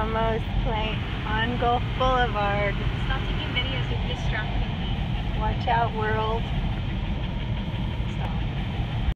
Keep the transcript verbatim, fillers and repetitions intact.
Momo's playing on Gulf Boulevard. Stop taking videos, you're distracting me. Watch out, world.